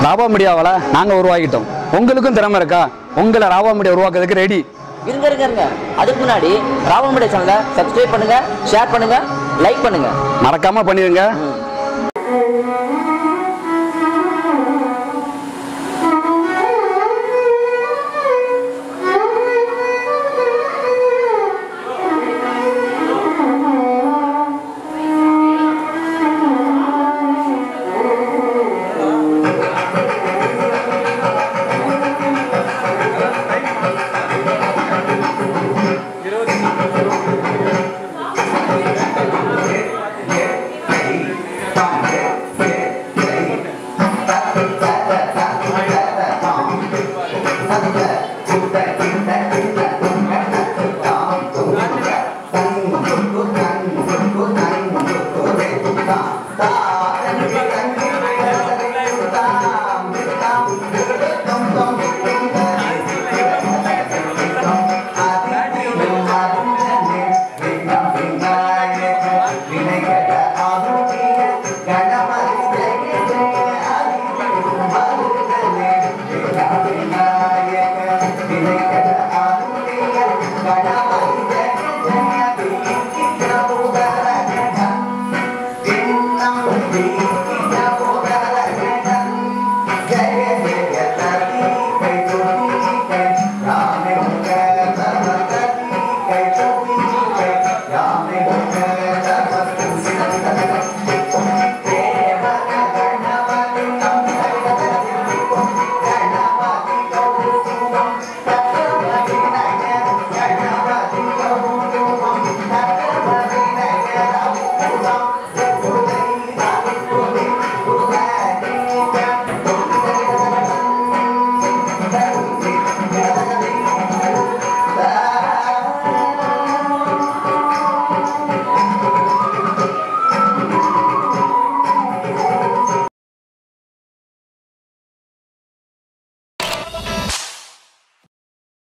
ராபா மீடியாவால் நாங்கள் உருவாக்கிட்டோம். உங்களுக்கும் திறமை இருக்கா? உங்களை ராபா மீடியா உருவாக்குறதுக்கு ரெடி. இருங்க. அதுக்கு முன்னாடி ராபா மீடியா சேனலை சப்ஸ்கிரைப் பண்ணுங்க, ஷேர் பண்ணுங்க, லைக் பண்ணுங்க, மறக்காம பண்ணிடுங்க.